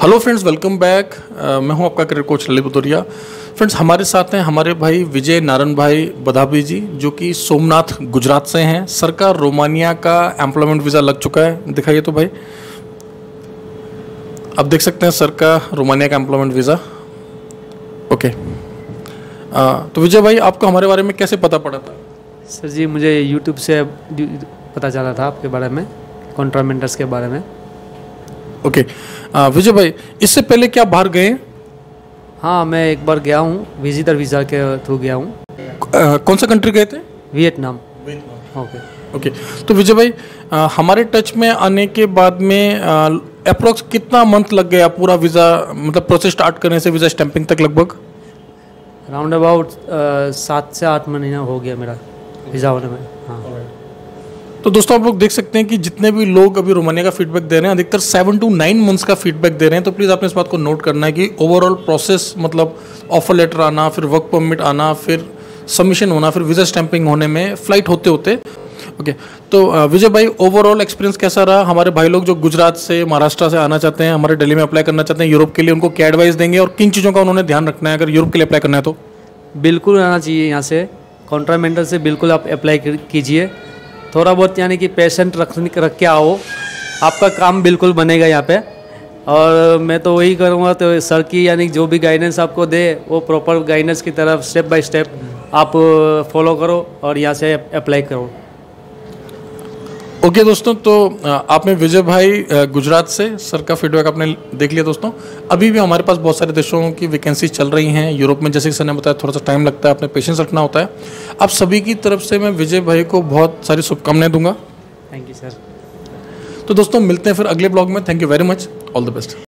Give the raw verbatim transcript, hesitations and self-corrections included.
Hello friends, welcome back. मैं हूं आपका career coach Lalit Bhadauria. Friends, हमारे साथ हैं हमारे भाई विजय नारायण भाई बदाभी जी, जो कि सोमनाथ गुजरात से हैं। सर का रोमानिया का एम्प्लॉयमेंट वीज़ा लग चुका है। दिखाइए तो भाई, आप देख सकते हैं सर का रोमानिया का एम्प्लॉयमेंट वीज़ा। ओके, आ, तो विजय भाई, आपको हमारे बारे में कैसे पता पड़ा था? सर जी, मुझे यूट्यूब से पता चला था आपके बारे में, कॉन्ट्रा मेंटर्स के बारे में। ओके, आ, विजय भाई, इससे पहले क्या बाहर गए? हाँ, मैं एक बार गया हूँ, विजिटर वीज़ा के थ्रू गया हूँ। कौन सा कंट्री गए थे? वियतनाम। ओके ओके तो विजय भाई, आ, हमारे टच में आने के बाद में अप्रोक्स कितना मंथ लग गया पूरा वीज़ा, मतलब प्रोसेस स्टार्ट करने से वीज़ा स्टैंपिंग तक? लगभग राउंड अबाउट सात से आठ महीना हो गया मेरा वीज़ा होने में। हाँ, तो दोस्तों, आप लोग देख सकते हैं कि जितने भी लोग अभी रोमानिया का फीडबैक दे रहे हैं, अधिकतर सेवन टू नाइन मंथ्स का फीडबैक दे रहे हैं। तो प्लीज़ आपने इस बात को नोट करना है कि ओवरऑल प्रोसेस, मतलब ऑफर लेटर आना, फिर वर्क परमिट आना, फिर सबमिशन होना, फिर वीज़ा स्टैंपिंग होने में फ्लाइट होते होते। ओके, तो विजय भाई, ओवरऑल एक्सपीरियंस कैसा रहा? हमारे भाई लोग जो गुजरात से, महाराष्ट्र से आना चाहते हैं, हमारे दिल्ली में अप्लाई करना चाहते हैं यूरोप के लिए, उनको क्या एडवाइस देंगे और किन चीज़ों का उन्होंने ध्यान रखना है अगर यूरोप के लिए अप्लाई करना है? तो बिल्कुल आना चाहिए यहाँ से, कॉन्ट्रा मेंटर से बिल्कुल आप अप्लाई कीजिए। थोड़ा बहुत यानी कि पेशेंट रख रख के आओ, आपका काम बिल्कुल बनेगा यहाँ पे। और मैं तो वही करूँगा, तो सर की यानी जो भी गाइडेंस आपको दे, वो प्रॉपर गाइडेंस की तरफ स्टेप बाय स्टेप आप फॉलो करो और यहाँ से अप्लाई करो। ओके okay, दोस्तों, तो आपने विजय भाई गुजरात से सर का फीडबैक आपने देख लिया। दोस्तों, अभी भी हमारे पास बहुत सारे देशों की वैकेंसीज चल रही हैं यूरोप में। जैसे कि सर ने बताया, थोड़ा सा टाइम लगता है, आपने पेशेंस रखना होता है। आप सभी की तरफ से मैं विजय भाई को बहुत सारी शुभकामनाएं दूंगा। Thank you sir. तो दोस्तों, मिलते हैं फिर अगले ब्लॉग में। Thank you very much, all the best.